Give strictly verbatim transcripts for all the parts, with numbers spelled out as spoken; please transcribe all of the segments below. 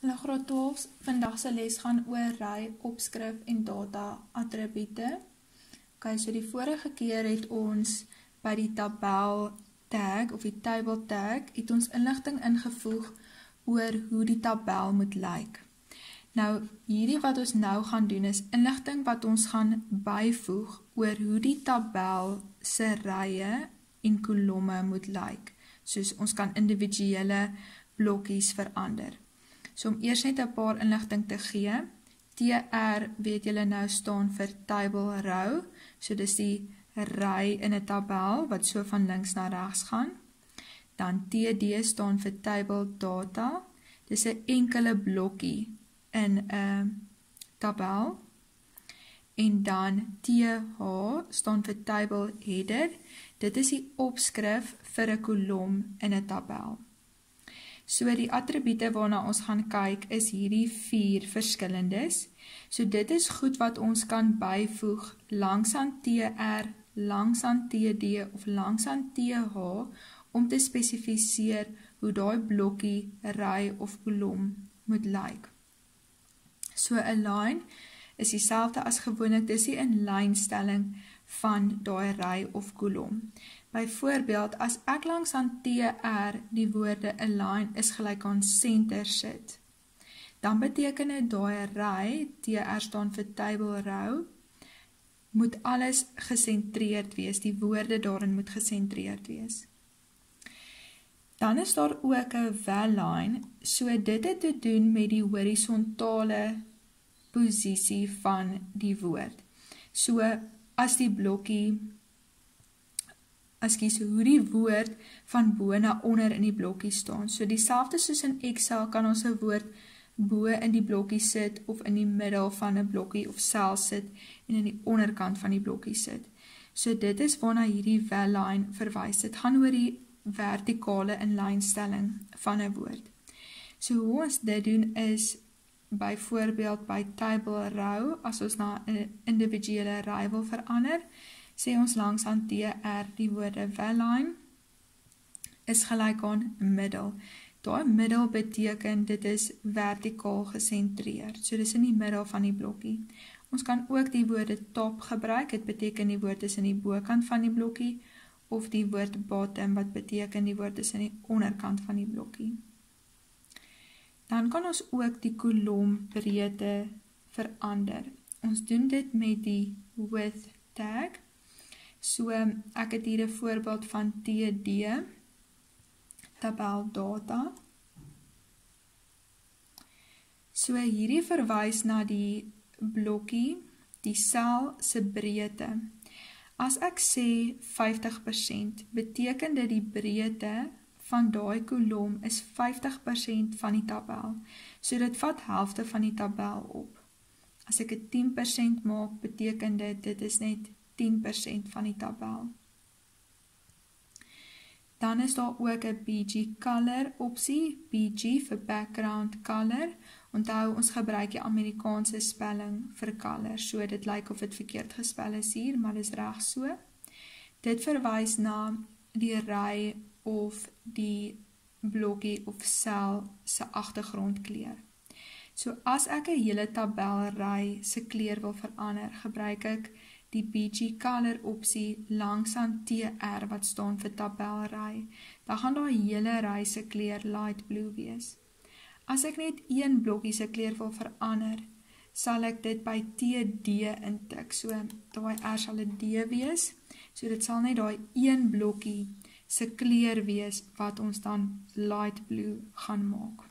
Hallo graad twaalf, vandag se les gaan oor ry, opskrif en data attribute. Ok, so die vorige keer het ons by die tabel tag of die table tag het ons inligting ingevoeg oor hoe die tabel moet lyk. Nou, hierdie wat ons nou gaan doen is inligting wat ons gaan byvoeg oor hoe die tabel se rye en kolomme moet lyk. Soos ons kan individuele blokkies verander. So om eers net 'n paar inligting te gee, T R weet julle nou staan vir table row, so dis die ry in 'n tabel wat so van links na regs gaan. Dan T D staan vir table data, dis 'n enkele blokkie in 'n tabel. En dan T H staan vir table header, dit is die opskrif vir 'n kolom in 'n tabel. So die attribute waarna ons gaan kyk is hierdie vier verskillendes. So dit is goed wat ons kan byvoeg langs aan T R, langs aan T D of langs aan T H om te spesifiseer hoe daai blokkie, ry of kolom moet lyk. So 'n line is dieselfde as gewoonlik, dis die inlynstelling van daai ry of kolom. Byvoorbeeld, as ek langs aan T R die woorde align is gelyk aan center sit, dan beteken dit daai ry, T R staan vir table row, moet alles gesentreerd wees, die woorde daarin moet gesentreerd wees. Dan is daar ook 'n val line, so dit het te doen met die horisontale posisie van die woord. So as die blokkie As kies hoe die woord van bo na onder in die blokkie staan. So dieselfde soos in Excel kan ons 'n woord bo in die blokkie sit of in die middel van 'n blokkie of sel sit en in die onderkant van die blokkie sit. So dit is waarna hierdie val line verwys. Dit gaan oor die vertikale inlynstelling van 'n woord. So hoe ons dit doen is byvoorbeeld by table row, as ons na 'n individuele ry wil verander, sê ons langs aan T R die woorde val line is gelyk aan middel. Daai middel beteken dit is vertikaal gesentreerd. So dis in die middel van die blokkie. Ons kan ook die woorde top gebruik. Dit beteken die woord is in die bokant van die blokkie, of die woord bottom wat beteken die woord is in die onderkant van die blokkie. Dan kan ons ook die kolombreedte verander. Ons doen dit met die width tag. So, ek het hier 'n voorbeeld van T D, tabel data. So, hierdie verwys na die blokkie, die sel se breedte. As ek sê vyftig persent, beteken dit die breedte van daai kolom is vyftig persent van die tabel. So, dit vat helfte van die tabel op. As ek dit tien persent maak, beteken dit, dit is net tien persent van die tabel. Dan is daar ook 'n B G color opsie, B G vir background color. Onthou, ons gebruik die Amerikaanse spelling vir color, so dit lyk of dit verkeerd gespel is hier, maar dit is reg so. Dit verwys na die ry of die blokkie of sel se agtergrondkleur. So as ek 'n hele tabel ry se kleur wil verander, gebruik ek die B G color opsie langs aan T R wat staan vir tabelry. Dan gaan daai hele ry se kleur light blue wees. As ek net een blokkie se kleur wil verander, sal ek dit by T D intik. So daai R sal 'n D wees. So dit sal net daai een blokkie se kleur wees wat ons dan light blue gaan maak.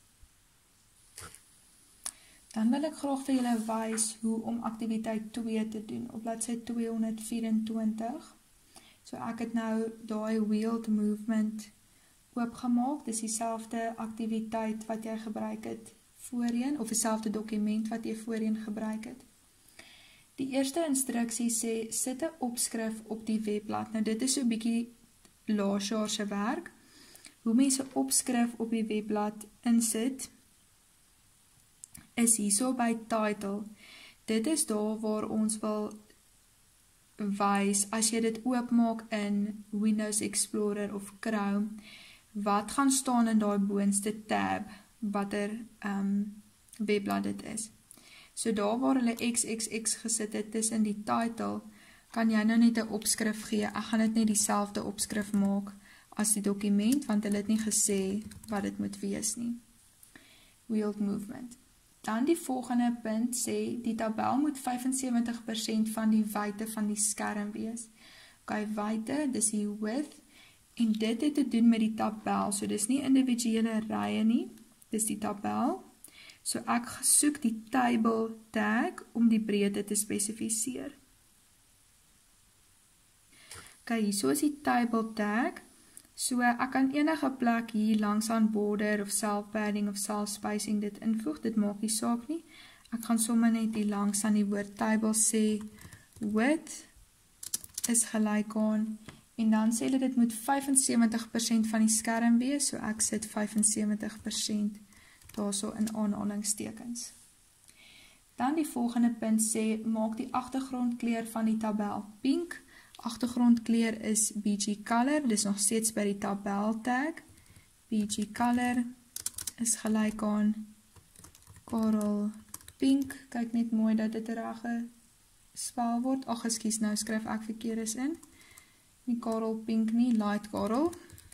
Dan wil ek graag vir julle wys hoe om aktiwiteit twee te doen op bladsy tweehonderdvyreentwintig. So ek het nou daai wheeled movement oopgemaak. Dis dieselfde aktiwiteit wat jy gebruik het voorheen, of dieselfde dokument wat jy voorheen gebruik het. Die eerste instruksie sê, sit 'n opskrif op die webblad. Nou dit is so 'n bietjie laas jaar se werk. Hoe mense opskrif op die webblad insit, is hierso by title. Dit is daar waar ons wil wys, as jy dit oopmaak in Windows Explorer of Chrome, wat gaan staan in daai boonste tab watter um, webblad dit is. So daar waar hulle X X X gesit het tussen die title, kan jy nou net 'n opskrif gee. Ek gaan dit net dieselfde opskrif maak as die dokument, want hulle het nie gesê wat dit moet wees nie. Wheeled movement. Dan die volgende punt sê, die tabel moet vyf en sewentig persent van die wyte van die skerm wees. Ok, wyte, dis die width, en dit het te doen met die tabel, so dis nie individuele rye nie, dis die tabel. So ek soek die table tag om die breedte te spesifiseer. Ok, hierso is die table tag. So ek kan enige plek hier langs aan border of cell padding of cell spacing dit invoeg, dit maak nie saak nie. Ek gaan sommer net hier langs aan die woord table sê width is gelyk aan, en dan sê hulle dit moet vyf en sewentig persent van die skerm wees, so ek sit vyf en sewentig persent daarso in aanhalingstekens. Dan die volgende punt sê, maak die agtergrondkleur van die tabel pink. Agtergrondkleur is B G color, dis nog steeds by die tabel tag. B G color is gelyk aan coral pink. Kyk net mooi dat dit reg gespel word. Ag, ekskuus, nou skryf ek verkeerd in. Nie coral pink nie, light coral.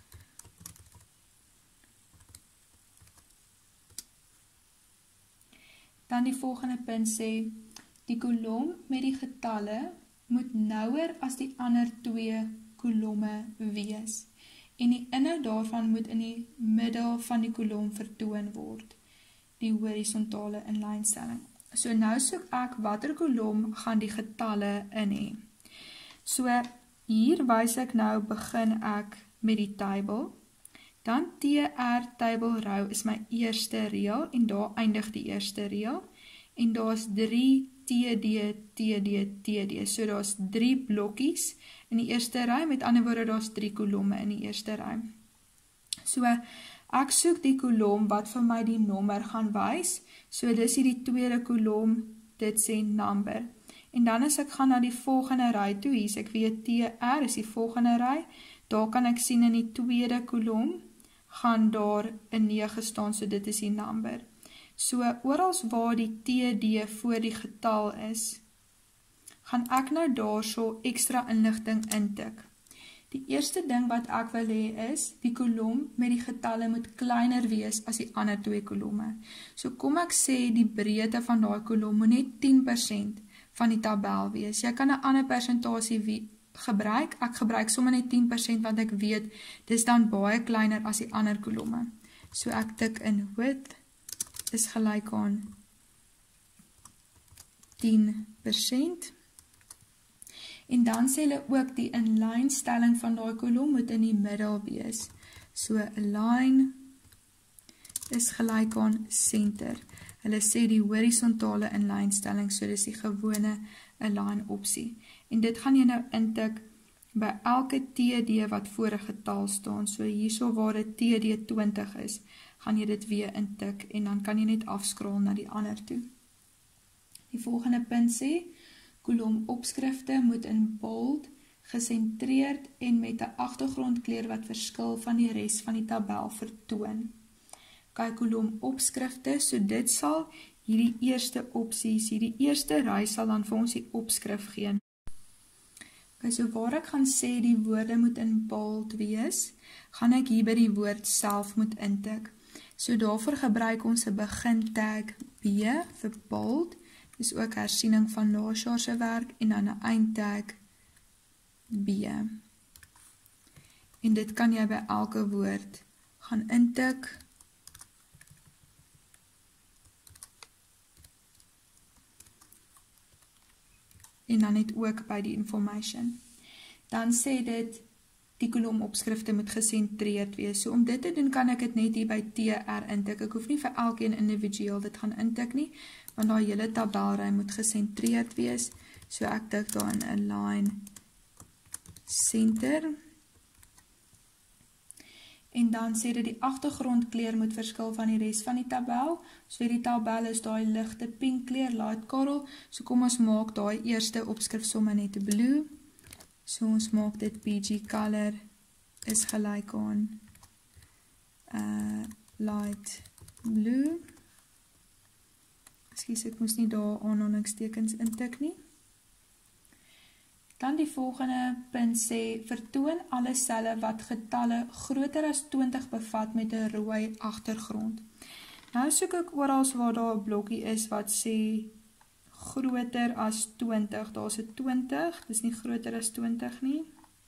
Dan die volgende punt sê, die kolom met die getalle moet nouer as die ander twee kolomme wees. En die inhoud daarvan moet in die middel van die kolom vertoon word. Die horisontale inlynstelling. So nou soek ek watter kolom gaan die getalle in hê. So hier wys ek nou, begin ek met die table. Dan T R table row is my eerste reël en daar eindig die eerste reël. En daar is drie T D, T D, T D. So daar is drie blokkies in die eerste ry, met ander woorde daar is drie kolomme in die eerste ry. So ek soek die kolom wat vir my die nommer gaan wys. So dis hier die tweede kolom, dit sê number. En dan as ek gaan na die volgende ry toe, hier ek weet T R is die volgende ry, daar kan ek sien in die tweede kolom gaan daar 'n nege staan, so dit is die number. So orals waar die T D voor die getal is, gaan ek nou daarso ekstra inligting intik. Die eerste ding wat ek wil hê is, die kolom met die getalle moet kleiner wees as die ander twee kolomme. So kom ek sê die breedte van daai kolom moet net tien persent van die tabel wees. Jy kan 'n ander persentasie gebruik, ek gebruik sommer net tien persent want ek weet, dis dan baie kleiner as die ander kolomme. So ek tik in width is gelyk aan tien persent. En dan sê hulle ook die inlynstelling van daai kolom moet in die middel wees. So align is gelyk aan center. Hulle sê die horisontale inlynstelling, so dis die gewone align opsie. En dit gaan jy nou intik by elke T D wat voor 'n getal staan. So hierso waar dit T D twintig is, gaan jy dit weer intik en dan kan jy net afskraal na die ander toe. Die volgende punt sê, kolom opskrifte moet in bold, gesentreerd en met 'n agtergrondkleur wat verskil van die res van die tabel vertoon. Kyk, kolom opskrifte, so dit sal hierdie eerste opsies, hierdie eerste ry sal dan vir ons die opskrif gee. Okay, so waar ek gaan sê die woorde moet in bold wees, gaan ek hier by die woord self moet intik. So daarvoor gebruik ons 'n begin tag B vir bold, dis ook hersiening van laas jaar se werk, en dan 'n eindtag B. En dit kan jy by elke woord gaan intik. En dan net ook by die information. Dan sê dit, die kolom opskrifte moet gesentreerd wees. So om dit te doen, kan ek dit net hier by T R intik. Ek hoef nie vir elkeen individueel dit gaan intik nie, want daai hele tabelry moet gesentreerd wees. So ek tik daar in align center. En dan sê dit die agtergrondkleur moet verskil van die res van die tabel. So die tabel is daai ligte pink kleur, light coral. So kom ons maak daai eerste opskrif sommer net blue. So ons maak dit B G color is gelyk aan uh, light blue. Ekskuus, ek moes nie daar aanhalingstekens intik nie. Dan die volgende punt sê, vertoon alle selle wat getalle groter as twintig bevat met 'n rooi agtergrond. Nou soek ek oral waar daar 'n blokkie is wat sê groter as twintig. Daar is 'n twintig, dis nie groter as twintig nie.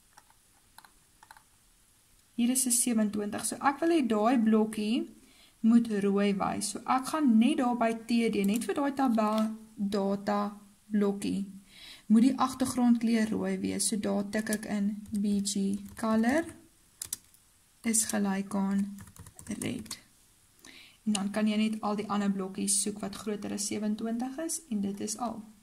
Hier is 'n sewe-en-twintig. So ek wil hê daai blokkie moet rooi wys. So ek gaan net daar by T D, net vir daai tabel data blokkie, moet die agtergrondkleur rooi wees. So daar tik ek in B G color is gelyk aan red. En dan kan jy net al die ander blokkies soek wat groter as sewe-en-twintig is en dit is al.